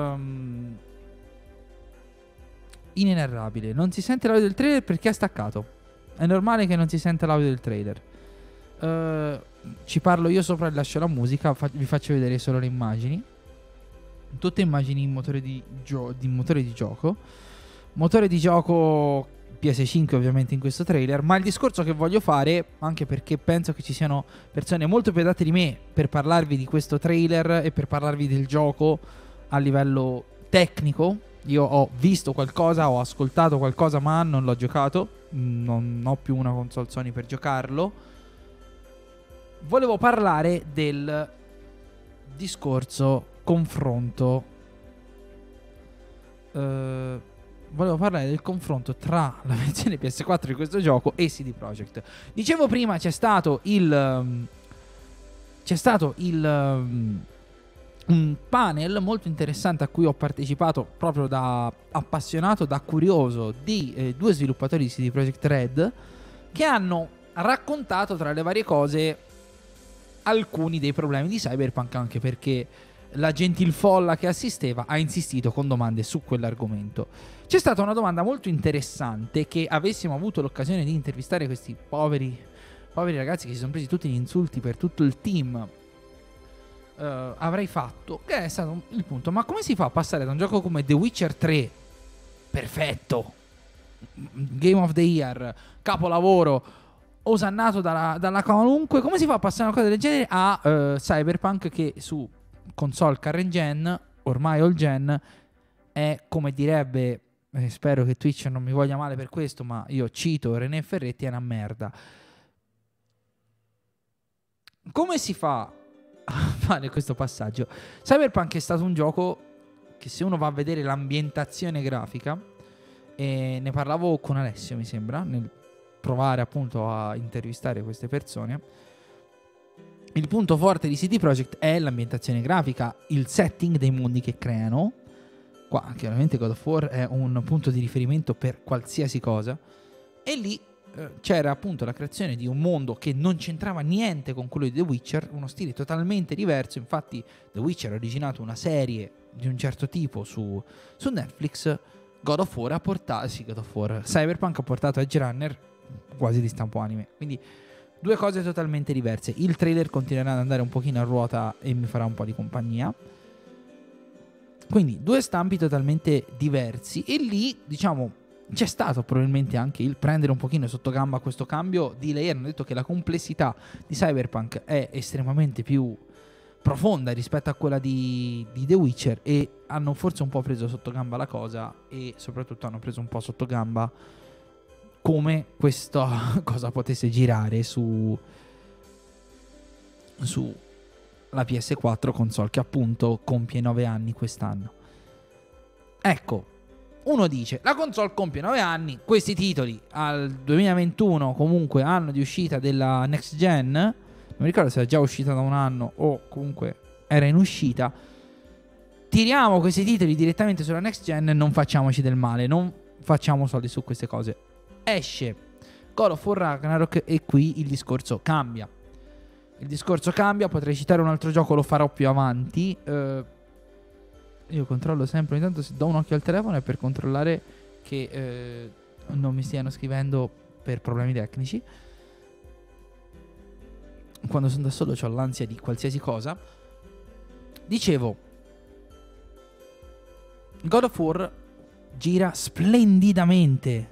inenarrabile. Non si sente l'audio del trailer perché è staccato. È normale che non si senta l'audio del trailer. Ci parlo io sopra e lascio la musica. Vi faccio vedere solo le immagini. Tutte immagini in motore di gioco. Motore di gioco PS5 ovviamente in questo trailer. Ma il discorso che voglio fare, anche perché penso che ci siano persone molto più adatte di me per parlarvi di questo trailer e per parlarvi del gioco a livello tecnico. Io ho visto qualcosa, ho ascoltato qualcosa, ma non l'ho giocato. Non ho più una console Sony per giocarlo. Volevo parlare del discorso confronto. Volevo parlare del confronto tra la versione PS4 di questo gioco e CD Projekt. Dicevo prima, c'è stato un panel molto interessante a cui ho partecipato proprio da appassionato, da curioso di 2 sviluppatori di CD Projekt Red, che hanno raccontato tra le varie cose alcuni dei problemi di Cyberpunk, anche perché la gentilfolla che assisteva ha insistito con domande su quell'argomento. C'è stata una domanda molto interessante che avessimo avuto l'occasione di intervistare questi poveri ragazzi che si sono presi tutti gli insulti per tutto il team, avrei fatto, che è stato il punto: ma come si fa a passare da un gioco come The Witcher 3, perfetto, Game of the Year, capolavoro, osannato dalla qualunque, come si fa a passare una cosa del genere a Cyberpunk, che su console current gen, ormai all gen, è, come direbbe, spero che Twitch non mi voglia male per questo, ma io cito René Ferretti, è una merda. Come si fa a fare questo passaggio? Cyberpunk è stato un gioco che, se uno va a vedere l'ambientazione grafica, e ne parlavo con Alessio, mi sembra, nel provare appunto a intervistare queste persone, il punto forte di CD Projekt è l'ambientazione grafica, il setting dei mondi che creano. Qua chiaramente God of War è un punto di riferimento per qualsiasi cosa, e lì c'era appunto la creazione di un mondo che non c'entrava niente con quello di The Witcher, uno stile totalmente diverso. Infatti The Witcher ha originato una serie di un certo tipo su Netflix. God of War ha portato, Cyberpunk ha portato Edge Runner quasi di stampo anime, quindi due cose totalmente diverse. Il trailer continuerà ad andare un pochino a ruota e mi farà un po' di compagnia, quindi due stampi totalmente diversi. E lì, diciamo, c'è stato probabilmente anche il prendere un pochino sotto gamba questo cambio di layer. Hanno detto che la complessità di Cyberpunk è estremamente più profonda rispetto a quella di The Witcher, e hanno forse un po' preso sotto gamba la cosa, e soprattutto hanno preso un po' sotto gamba come questa cosa potesse girare su la PS4, console che appunto compie 9 anni quest'anno. Ecco, uno dice, la console compie 9 anni, questi titoli al 2021 comunque, anno di uscita della next gen, non mi ricordo se era già uscita da un anno o comunque era in uscita, tiriamo questi titoli direttamente sulla next gen e non facciamoci del male, non facciamo soldi su queste cose. Esce God of War Ragnarok e qui il discorso cambia. Potrei citare un altro gioco, lo farò più avanti. Io controllo sempre, ogni tanto do un occhio al telefono, è per controllare che non mi stiano scrivendo per problemi tecnici. Quando sono da solo ho l'ansia di qualsiasi cosa. Dicevo, God of War gira splendidamente.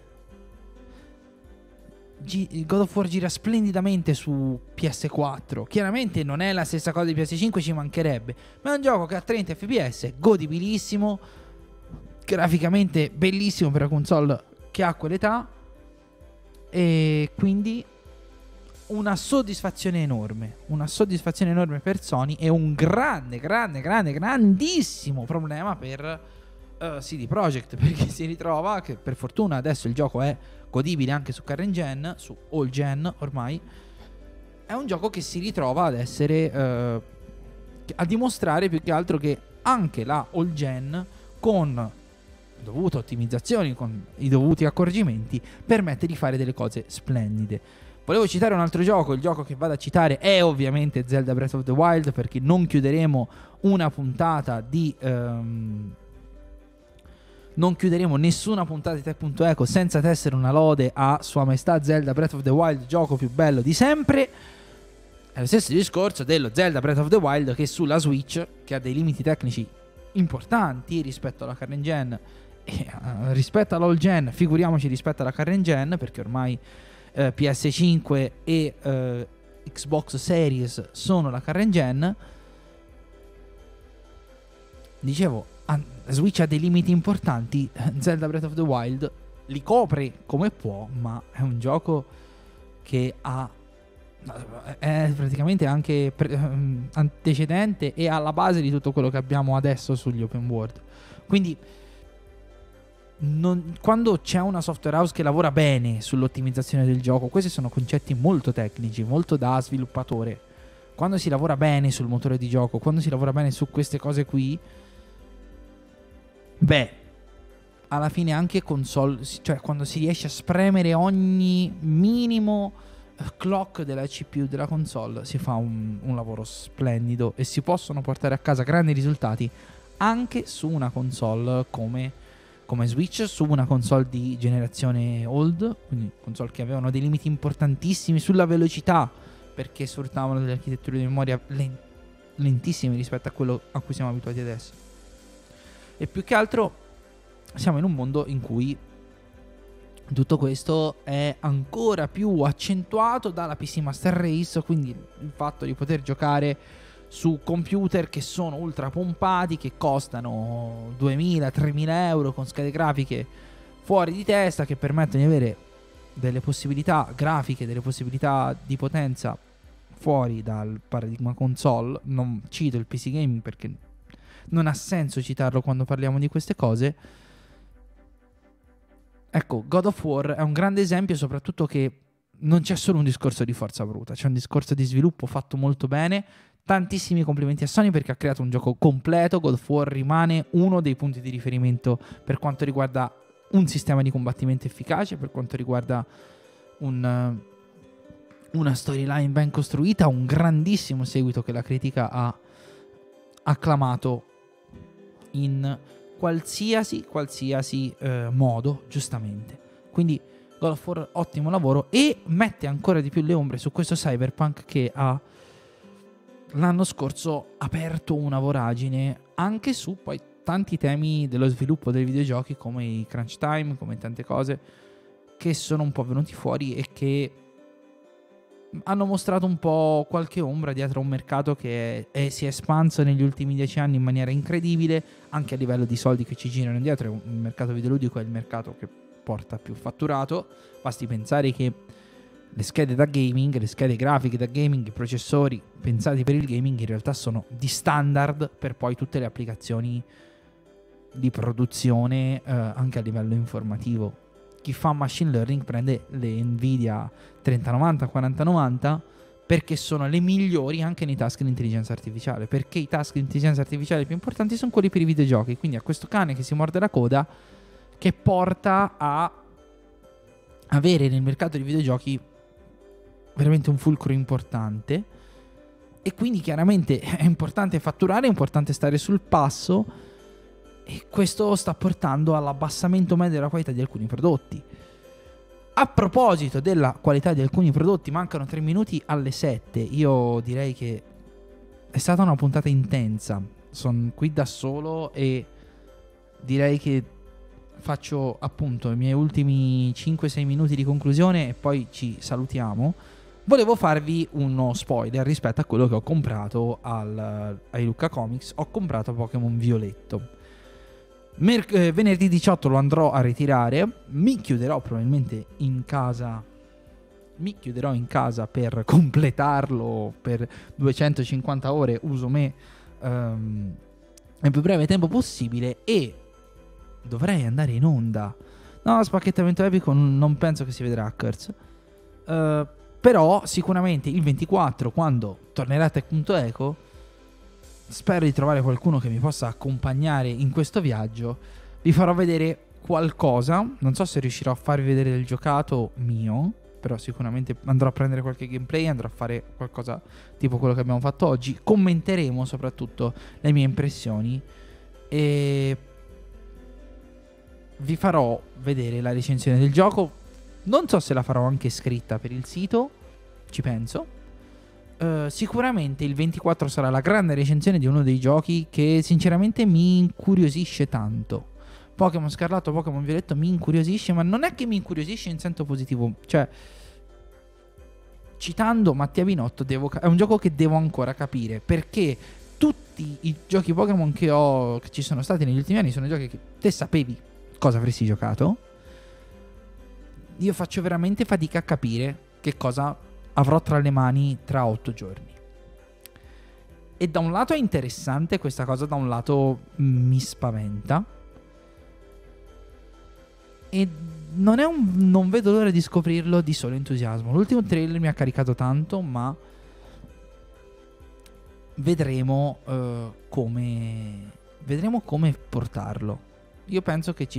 God of War gira splendidamente su PS4. Chiaramente non è la stessa cosa di PS5, ci mancherebbe, ma è un gioco che ha 30 fps, godibilissimo, graficamente bellissimo per una console che ha quell'età, e quindi una soddisfazione enorme per Sony, e un grandissimo problema per CD Projekt, perché si ritrova che, per fortuna adesso il gioco è godibile anche su current gen, su all gen ormai. È un gioco che si ritrova ad essere a dimostrare più che altro che anche la all gen, con dovute ottimizzazioni, con i dovuti accorgimenti, permette di fare delle cose splendide. Volevo citare un altro gioco. Il gioco che vado a citare è ovviamente Zelda Breath of the Wild, perché non chiuderemo una puntata di non chiuderemo nessuna puntata di Tech.eco senza tessere una lode a Sua Maestà Zelda Breath of the Wild, gioco più bello di sempre. È lo stesso discorso dello Zelda Breath of the Wild, che sulla Switch, che ha dei limiti tecnici importanti rispetto alla current gen e rispetto all'all gen, figuriamoci rispetto alla current gen, perché ormai PS5 e Xbox Series sono la current gen. Dicevo, Switch ha dei limiti importanti, Zelda Breath of the Wild li copre come può, ma è un gioco che è praticamente anche antecedente e alla base di tutto quello che abbiamo adesso sugli open world. Quindi quando c'è una software house che lavora bene sull'ottimizzazione del gioco, questi sono concetti molto tecnici, molto da sviluppatore. Quando si lavora bene sul motore di gioco, quando si lavora bene su queste cose qui, alla fine anche console, cioè quando si riesce a spremere ogni minimo clock della CPU della console, si fa un lavoro splendido e si possono portare a casa grandi risultati anche su una console come Switch, su una console di generazione old, quindi console che avevano dei limiti importantissimi sulla velocità, perché sfruttavano delle architetture di memoria lentissime rispetto a quello a cui siamo abituati adesso. E più che altro siamo in un mondo in cui tutto questo è ancora più accentuato dalla PC Master Race, quindi il fatto di poter giocare su computer che sono ultra pompati, che costano 2.000-3.000 euro, con schede grafiche fuori di testa, che permettono di avere delle possibilità grafiche, delle possibilità di potenza fuori dal paradigma console. Non cito il PC gaming perché non ha senso citarlo quando parliamo di queste cose. Ecco, God of War è un grande esempio, soprattutto che non c'è solo un discorso di forza bruta, c'è un discorso di sviluppo fatto molto bene. Tantissimi complimenti a Sony perché ha creato un gioco completo. God of War rimane uno dei punti di riferimento per quanto riguarda un sistema di combattimento efficace, per quanto riguarda una storyline ben costruita, un grandissimo seguito che la critica ha acclamato in qualsiasi modo, giustamente. Quindi God of War, ottimo lavoro, e mette ancora di più le ombre su questo Cyberpunk che ha l'anno scorso aperto una voragine anche su poi tanti temi dello sviluppo dei videogiochi, come i crunch time, come tante cose che sono un po' venuti fuori e che hanno mostrato un po' qualche ombra dietro a un mercato che si è espanso negli ultimi 10 anni in maniera incredibile, anche a livello di soldi che ci girano dietro. Il mercato videoludico è il mercato che porta più fatturato. Basti pensare che le schede da gaming, le schede grafiche da gaming, i processori pensati per il gaming in realtà sono di standard per poi tutte le applicazioni di produzione, anche a livello informativo. Chi fa machine learning prende le Nvidia 3090, 4090 perché sono le migliori anche nei task di intelligenza artificiale, perché i task di intelligenza artificiale più importanti sono quelli per i videogiochi. Quindi a questo cane che si morde la coda, che porta a avere nel mercato dei videogiochi veramente un fulcro importante. E quindi chiaramente è importante fatturare, è importante stare sul passo, e questo sta portando all'abbassamento medio della qualità di alcuni prodotti. A proposito della qualità di alcuni prodotti, mancano 3 minuti alle 7. Io direi che è stata una puntata intensa. Sono qui da solo e direi che faccio appunto i miei ultimi 5-6 minuti di conclusione e poi ci salutiamo. Volevo farvi uno spoiler rispetto a quello che ho comprato ai Lucca Comics. Ho comprato Pokémon Violetto. Venerdì 18 lo andrò a ritirare. Mi chiuderò probabilmente in casa. Mi chiuderò in casa per completarlo per 250 ore uso me nel più breve tempo possibile. E dovrei andare in onda. No, spacchettamento epico non penso che si vedrà, Hackers. Però sicuramente il 24, quando tornerà Tech.eco, spero di trovare qualcuno che mi possa accompagnare in questo viaggio. Vi farò vedere qualcosa. Non so se riuscirò a farvi vedere il giocato mio, però sicuramente andrò a prendere qualche gameplay, andrò a fare qualcosa tipo quello che abbiamo fatto oggi. Commenteremo soprattutto le mie impressioni e vi farò vedere la recensione del gioco. Non so se la farò anche scritta per il sito, ci penso. Sicuramente il 24 sarà la grande recensione di uno dei giochi che sinceramente mi incuriosisce tanto. Pokémon Scarlatto, Pokémon Violetto mi incuriosisce, ma non è che mi incuriosisce in senso positivo. Cioè, citando Mattia Binotto, è un gioco che devo ancora capire, perché tutti i giochi Pokémon che ci sono stati negli ultimi anni sono giochi che te sapevi cosa avresti giocato. Io faccio veramente fatica a capire che cosa avrò tra le mani tra 8 giorni. E da un lato è interessante questa cosa, da un lato mi spaventa. E non vedo l'ora di scoprirlo di solo entusiasmo. L'ultimo trailer mi ha caricato tanto, ma vedremo come portarlo. Io penso che ci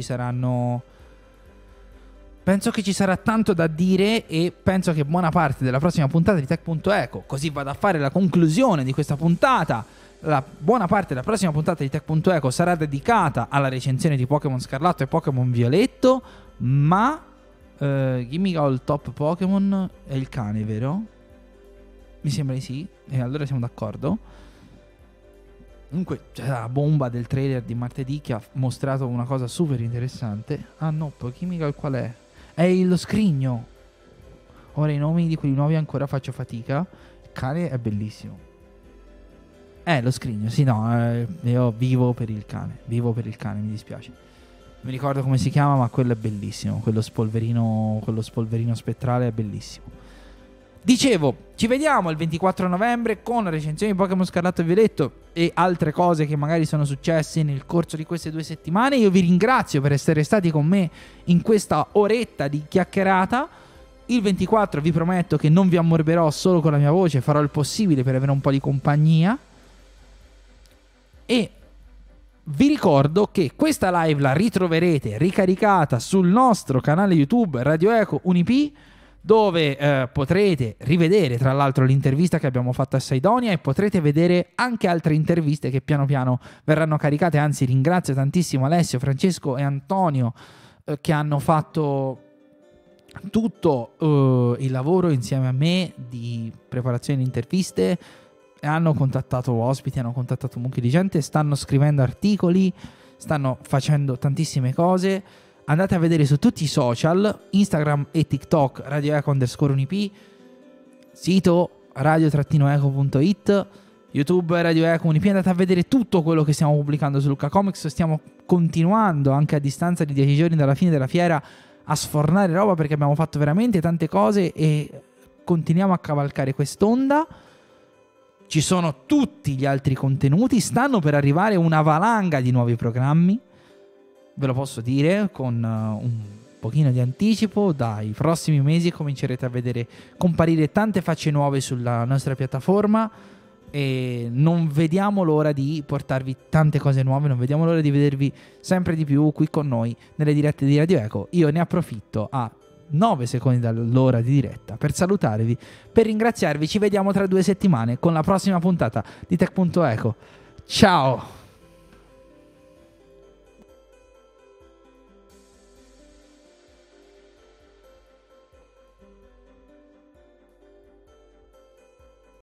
sarà tanto da dire, e penso che buona parte della prossima puntata di Tech.eco, così vado a fare la conclusione di questa puntata, buona parte della prossima puntata di Tech.eco sarà dedicata alla recensione di Pokémon Scarlatto e Pokémon Violetto, ma Gimme All Top Pokémon è il cane, vero? Mi sembra di sì, e allora siamo d'accordo. Comunque c'è la bomba del trailer di martedì che ha mostrato una cosa super interessante. Ah no, Chemical qual è? È lo scrigno. Ora i nomi di quelli nuovi ancora faccio fatica. Il cane è bellissimo. Lo scrigno, sì, no, io vivo per il cane, mi dispiace. Mi ricordo come si chiama, ma quello è bellissimo, quello spolverino spettrale è bellissimo. Dicevo, ci vediamo il 24 novembre con la recensione di Pokémon Scarlatto e Violetto e altre cose che magari sono successe nel corso di queste 2 settimane. Io vi ringrazio per essere stati con me in questa oretta di chiacchierata. Il 24 vi prometto che non vi ammorberò solo con la mia voce, farò il possibile per avere un po' di compagnia. E vi ricordo che questa live la ritroverete ricaricata sul nostro canale YouTube Radio Eco Unip, dove potrete rivedere tra l'altro l'intervista che abbiamo fatto a Saidonia e potrete vedere anche altre interviste che piano piano verranno caricate. Anzi, ringrazio tantissimo Alessio, Francesco e Antonio che hanno fatto tutto il lavoro insieme a me di preparazione di interviste. Hanno contattato ospiti, hanno contattato un mucchio di gente, stanno scrivendo articoli, stanno facendo tantissime cose. Andate a vedere su tutti i social, Instagram e TikTok, Radio Eco _Unip, sito radio-eco.it, YouTube Radio Eco Unip. Andate a vedere tutto quello che stiamo pubblicando su Lucca Comics. Stiamo continuando, anche a distanza di 10 giorni dalla fine della fiera, a sfornare roba, perché abbiamo fatto veramente tante cose e continuiamo a cavalcare quest'onda. Ci sono tutti gli altri contenuti, stanno per arrivare una valanga di nuovi programmi, ve lo posso dire con un pochino di anticipo. Dai prossimi mesi comincerete a vedere comparire tante facce nuove sulla nostra piattaforma e non vediamo l'ora di portarvi tante cose nuove, non vediamo l'ora di vedervi sempre di più qui con noi nelle dirette di Radio Eco. Io ne approfitto a 9 secondi dall'ora di diretta per salutarvi, per ringraziarvi. Ci vediamo tra 2 settimane con la prossima puntata di Tech.eco. Ciao!